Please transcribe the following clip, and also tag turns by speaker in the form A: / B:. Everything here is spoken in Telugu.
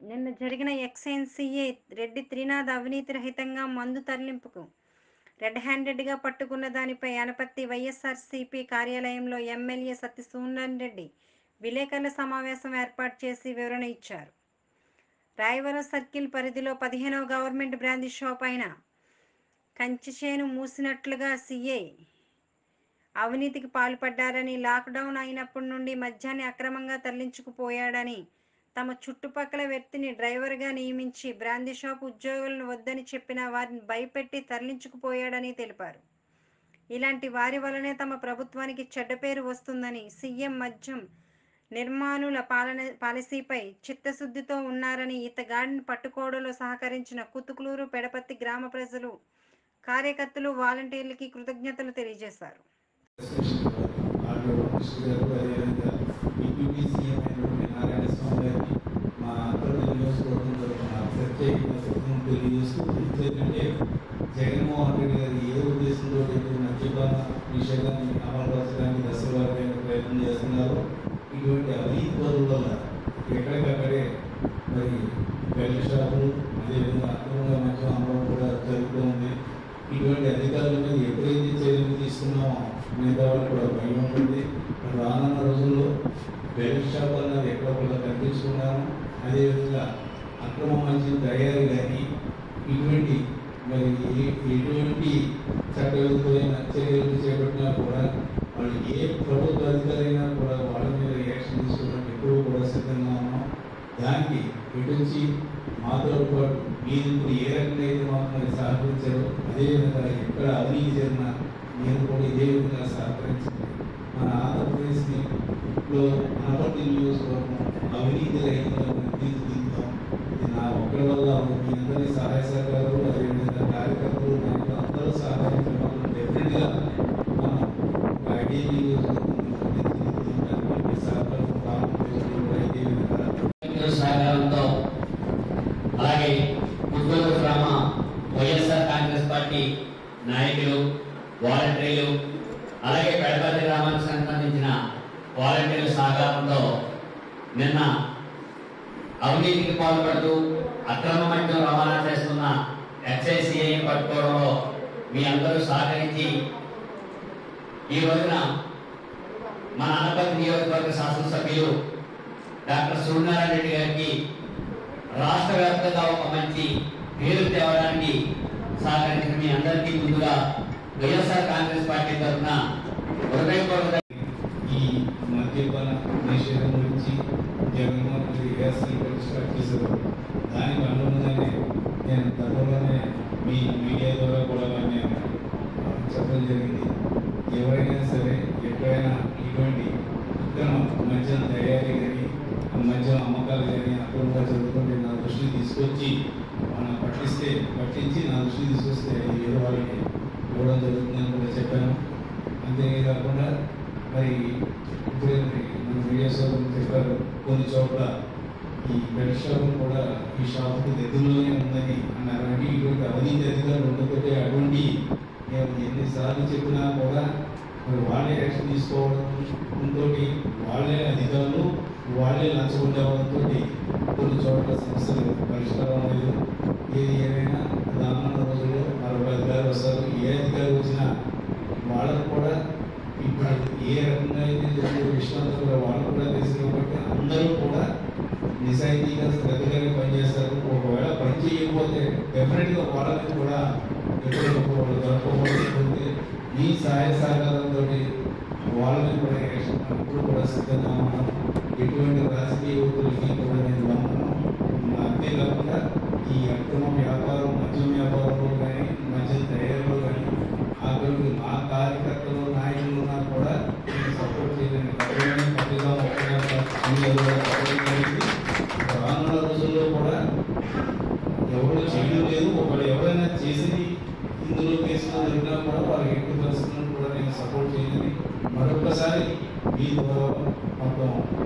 A: నిన్న జరిగిన ఎక్స్ఎన్సీఏ రెడ్డి త్రినాథ్ అవినీతి రహితంగా మందు తరలింపుకు రెడ్ హ్యాండెడ్గా పట్టుకున్న దానిపై అనపర్తి వైఎస్ఆర్సీపీ కార్యాలయంలో ఎమ్మెల్యే సత్యసూర్యనారాయణ రెడ్డి విలేకరుల సమావేశం ఏర్పాటు చేసి వివరణ ఇచ్చారు. రాయవరం సర్కిల్ పరిధిలో 15వ గవర్నమెంట్ బ్రాందీ షాప్ అయిన కంచిచేను మూసినట్లుగా సీఐ అవినీతికి పాల్పడ్డారని, లాక్డౌన్ అయినప్పటి నుండి మద్యాన్ని అక్రమంగా తరలించుకుపోయాడని, తమ చుట్టుపక్కల వ్యక్తిని డ్రైవర్గా నియమించి బ్రాందీ షాప్ ఉద్యోగులను వద్దని చెప్పినా వారిని భయపెట్టి తరలించుకుపోయాడని తెలిపారు. ఇలాంటి వారి వల్లనే తమ ప్రభుత్వానికి చెడ్డ పేరు వస్తుందని, సీఎం మద్యం నిర్మానుల పాలసీపై చిత్తశుద్ధితో ఉన్నారని, ఇతగాడిని పట్టుకోవడంలో సహకరించిన కుతుకులూరు పెడపత్తి గ్రామ ప్రజలు, కార్యకర్తలు, వాలంటీర్లకి కృతజ్ఞతలు తెలియజేశారు.
B: జగన్మోహన్ రెడ్డి గారు ఏ ఉద్దేశంతో మద్యపాన నిషేధాన్ని అమలుపరచడానికి దశలవారైన ప్రయత్నం చేస్తున్నారు. ఇటువంటి అవినీతి పరుల వల్ల ఎక్కడికక్కడే మరి బెల్ట్ షాపులు, అదేవిధంగా అక్రమంగా మద్యం అమ్మడం కూడా జరుగుతూ ఉంది. ఇటువంటి అధికారుల మీద ఎప్పుడైతే చర్యలు తీసుకున్నామో మిగతా వాళ్ళు కూడా భయం ఉంటుంది. రానున్న రోజుల్లో బెల్ట్ షాప్ అన్నది ఎక్కడొక్కడ కనిపించుకున్నాము. అదేవిధంగా అక్రమ మద్యం తయారీ కానీ ఇటువంటి మరి ఎటువంటి చట్టవిరుద్ధమైన చర్యలు చేపట్టినా కూడా వాళ్ళు ఏ ప్రభుత్వ అధికారైనా కూడా వాళ్ళ మీద రియాక్షన్ తీసుకోవడానికి ఎప్పుడూ కూడా సిద్ధంగా ఉన్నాం. దానికి ఇటుచి మాతో పాటు మీరు ఏ రకంగా అయితే మాకు సహకరించారో అదేవిధంగా ఎక్కడ అవినీతి జరిగినా మీరు కూడా ఇదే విధంగా సహకరించండి. మన ఆంధ్రప్రదేశ్లో అనపర్తి నియోజకవర్గం అవినీతి రహితంగా తీర్చిదిద్దుతాం. ఇది నా ఒక్కరి వల్ల మీ అందరి సహాయ సహకారాలు, అదేవిధంగా కార్యకర్తలు, నాయకులు అందరూ సహకరించడం వల్ల డెఫినెట్గా మనం ఒక ఐడియా నియోజకవర్గం సహకారం
C: సహకారంతో అలాగే పుత్తూరు గ్రామ వైఎస్ఆర్ కాంగ్రెస్ పార్టీ నాయకులు, వాలంటీర్లు, అలాగే పెడపల్లి గ్రామానికి సంబంధించిన వాలంటీర్ల సహకారంతో నిన్న అవినీతికి పాల్పడుతూ అక్రమ మద్యం రవాణా చేస్తున్న ఎక్సైసీఐ పట్టుకోవడంలో మీ అందరూ సహకరించి ఈ రోజున మన అనపర్తి నియోజకవర్గ శాసనసభ్యులు డాక్టర్ సూర్యనారాయణ రెడ్డి గారికి రాష్ట్ర వ్యాప్తంగా ఒక మంచి పేరు తేవడానికి సహకరించిన మీ అందరికీ ముందుగా వైఎస్ఆర్ కాంగ్రెస్ పార్టీ తరఫున హృదయపూర్వక
B: ఈ మద్యపాన నిషేధం గురించి జగన్మోహన్ రెడ్డి పరిష్కారం చేశారు. దానికి అనుగుణంగానే నేను త్వరలోనే మీ మీడియా ద్వారా కూడా నేను చెప్పడం జరిగింది. ఎవరైనా సరే ఎక్కడైనా ఇటువంటి అక్రమ మద్యం తయారీ కానీ మద్యం అమ్మకాలు కానీ అక్రమంగా జరుగుతుంటే నా దృష్టికి తీసుకొచ్చి మనం పట్టించి నా దృష్టికి తీసుకొస్తే ఏదో వాళ్ళకి ఇవ్వడం జరుగుతుందని కూడా చెప్పాను. అంతేకాకుండా మరి ఇప్పుడే మన మీడియా సోదరులు చెప్పారు, కొన్ని చోట్ల ఈ బెల్ట్ షాపులు కూడా ఈ షాపుకి దగ్గరలోనే ఉందని అన్నారు. అంటే ఇటువంటి అవినీతి అధికారులు ఉండకపోతే అటువంటి మేము ఎన్నిసార్లు చెప్పినా కూడా మరి వాళ్ళే యాక్షన్ తీసుకోవడంతో, వాళ్ళే అధికారులు వాళ్ళే లంచగొండవడంతో కొన్ని చోట్ల సమస్యలు పరిష్కారం లేదు. ఏది ఏమైనా రానున్న రోజుల్లో మరొక అధికారులు వస్తారు. ఏ అధికారి వచ్చినా వాళ్ళకు కూడా ఇప్పుడు ఏ రకంగా అయితే జరిగే విషయాలతో కూడా వాళ్ళు కూడా తెలిసి కాబట్టి అందరూ కూడా నిజాయితీగా శ్రద్ధగానే పనిచేస్తారు. ఒకవేళ పని చేయకపోతే డెఫినెట్గా వాళ్ళకి కూడా ఎప్పుడైనా వాళ్ళు దొరకకపోతే ఈ సహాయ సహకారంతో వాళ్ళని కూడా ఎప్పుడు కూడా సిద్ధంగా ఉన్నాం. ఎటువంటి రాజకీయ ఒత్తిడికి కూడా నేను నమ్మను. అంతేకాకుండా ఈ అక్రమ వ్యాపారం, మద్యం వ్యాపారంలో కానీ మద్యం తయారీలో కానీ ఆఖరికి మా కార్యకర్తలు, నాయకులు ఉన్నా కూడా సపోర్ట్ చేయడానికి పట్టుగా రానున్న రోజుల్లో కూడా ఎవరు చేయడం లేదు. ఒకళ్ళు ఎవరైనా చేసి ఇందులో కేసులో జరిగినా కూడా వాళ్ళకి ఎట్టి పరిస్థితులను కూడా నేను సపోర్ట్ చేయదని మరొకసారి మీ ద్వారా మొత్తం